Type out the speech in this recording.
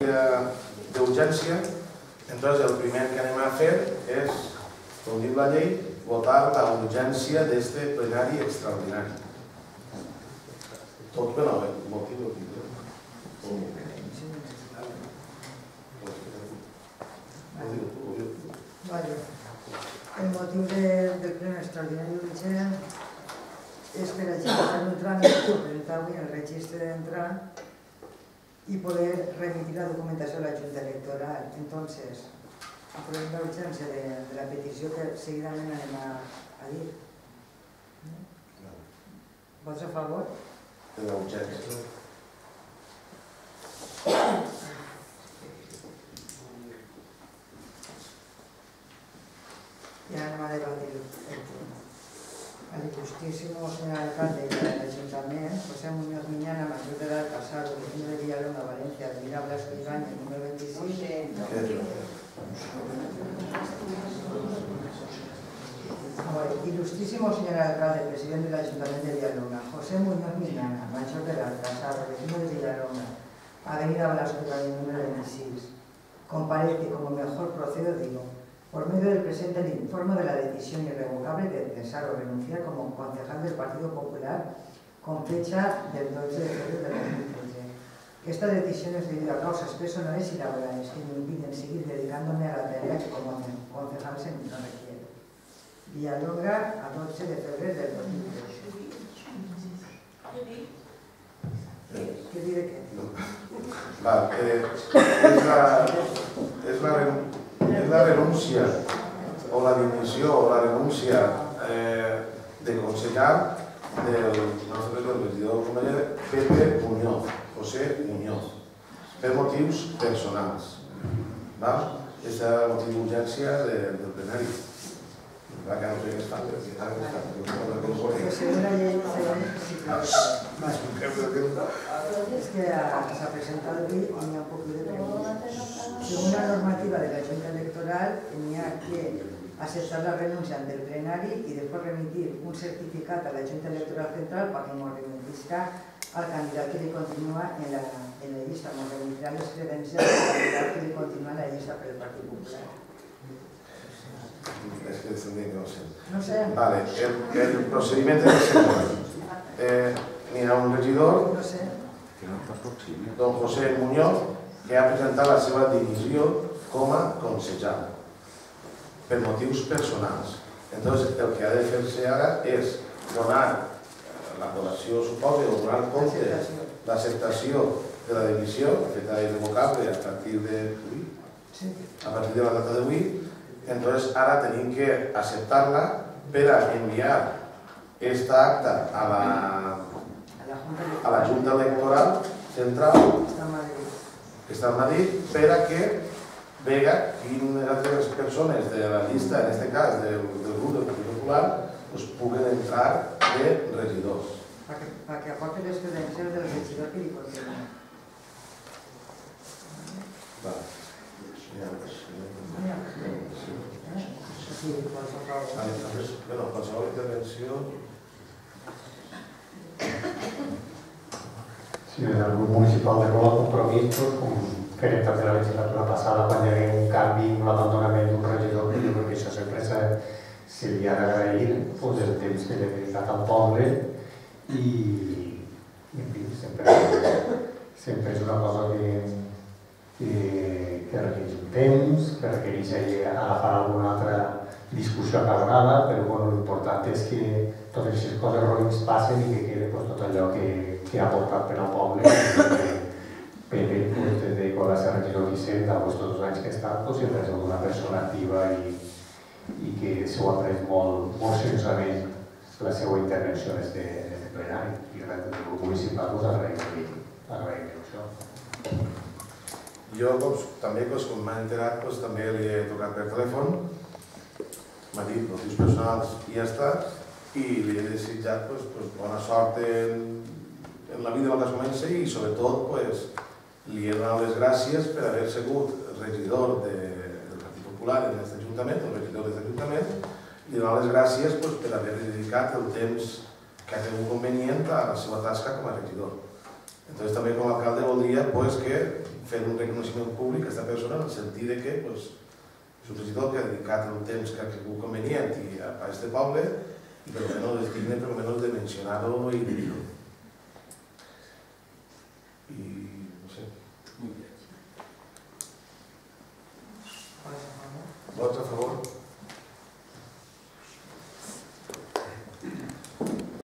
d'urgència, entonces el primer que anem a fer és, com diu la llei, votar la urgència d'este plenari extraordinari. Tot per el motiu del El motiu del ple extraordinari urgent és per agilitzar un tràmit que presenta avui el registre d'entrar i poder remitir la documentació a la Junta Electoral. Entonces, aprovem la urgència de la petició que seguidament anem a dir. Vots a favor? De la urgència. I ara anem a debatir el punt. Al ilustrísimo señor alcalde del Ayuntamiento, José Muñoz Miñana, mayor de edad, casado, vecino de Villalonga, Valencia, Avenida Blasco Ibáñez, número 26. Ilustrísimo señor alcalde, presidente del Ayuntamiento de Villalonga, José Muñoz Miñana, mayor de edad, casado, vecino de Villalonga, Avenida Blasco Ibáñez, número 26. Comparece como mejor procedo, digo, por medio del presente el informe de la decisión irrevocable de cesar o renunciar como concejal del Partido Popular con fecha del 12 de febrero de 2013. Esta decisión es debido a causas personales y laborales que me impiden seguir dedicándome a la tarea que como concejal se me requiere. Villalonga, a 12 de febrero del 2013. ¿Qué diré qué? Vale, és la renúncia o la dimissió o la renúncia de concejal del nostre regidor Pepe Muñoz, José Muñoz, per motius personals. Aquest és el motiu d'urgència del plenari. Va que no sé què es fa, perquè ara que es que se ha presentado hoy y me ha un poco de preguntas. Según la normativa de la Junta Electoral, tenía que aceptar la renuncia ante el plenario y después remitir un certificado a la Junta Electoral Central para que nos remitisca al candidato que continúa en la lista, nos remitirá las credenciales del candidato que continúa en la lista por el Partido Popular. És que també no sé. No sé. Vale, el procediment és el següent. N'hi ha un regidor, don José Muñoz, que ha presentat la seva dimissió com a concejal per motius personals. Entonces, el que ha de fer-se ara és donar l'aprovació, suposa, o donar compte l'acceptació de la dimissió, feta irrevocable a partir de la data d'avui. Entonces, ara tenim que acceptar-la per a enviar esta acta a la Junta Electoral Central, que està a Madrid, per a que vega quines altres persones de la llista, en aquest cas del grup del Partit Popular, puguen entrar de regidors. Para que aporte les credencials del regidor que li continua. Qualsevol intervenció... Sí, des del grup municipal de Roda Compromís, com fèrem també la legislatura passada, quan hi hagué un canvi en l'abandonament d'un regidor, jo crec que això sempre se li ha d'agrair el temps que li ha dedicat al poble i, en fi, sempre és una cosa que requereix un temps, que requereix agafar alguna altra discussió acalorada, però l'important és que totes aquestes coses roïns passen i que quede tot allò que ha aportat per al poble. Pepe, des de quan va ser regidor Vicent, tots els anys que ha estat, sempre ha sigut una persona activa i que s'ho ha pres molt seriosament la seva intervenció en aquest plenari. I des del grup municipal agraïm això. Jo, també, com m'ha enterat, també li he tocat per telèfon, m'ha dit motius personals i ja està, i li he desitjat bona sort en la vida del que es comença i sobretot li he donat les gràcies per haver sigut regidor del Partit Popular en aquest Ajuntament, el regidor d'aquest Ajuntament, i donar les gràcies per haver dedicat el temps que ha tingut convenient a la seva tasca com a regidor. Entonces també com a alcalde voldria que fer un reconeixement públic a aquesta persona en el sentit que és un regidor que ha dedicat el temps que ha cregut convenient a aquest poble i per almenys és digne per almenys de mencionar-lo i dir-ho. I no sé. Vots a favor?